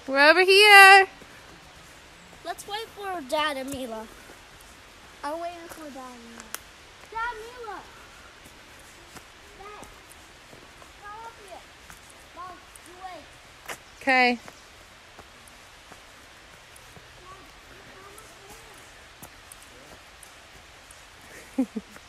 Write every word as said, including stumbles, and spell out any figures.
We're over here. Let's wait for Dad and Mila. I'm waiting for Dad and Mila. Dad, Mila! Dad! Come up here. Mom, you wait. Okay. Mom, you come up here.